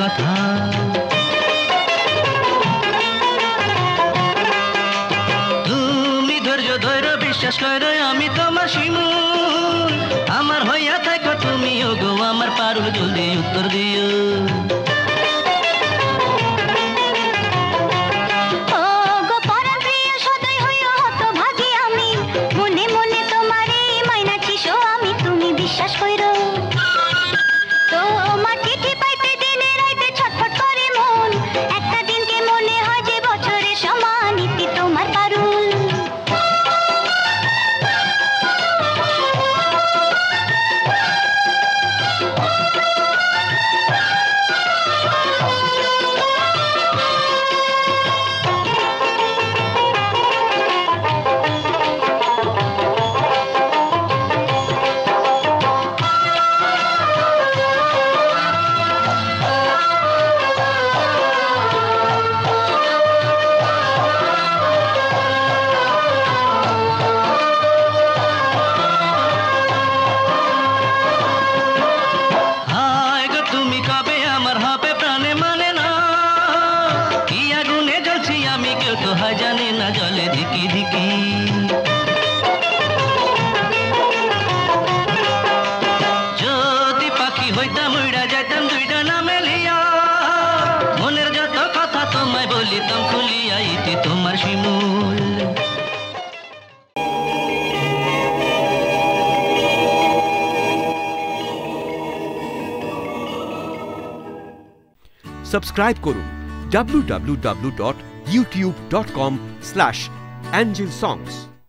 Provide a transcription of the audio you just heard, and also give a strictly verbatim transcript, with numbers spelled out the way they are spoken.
কথা। তুমি ধৈর্য ধৈর্য বিশ্বাস করো আমি তোমার শিমুল, আমার হইয়া থাকো তুমি ওগো আমার পারুল, জলদি উত্তর দিও। জানে না জলে ধিকি ধিকি, যদি পাখি হইতাম উড়া যাইতাম দুইটা না মেলিয়া, মনের যত কথা তোমায় বলিতাম খুলিয়া, ইতি তোমার শিমুল। সাবস্ক্রাইব করুন W W W dot YouTube dot com slash angel সংস।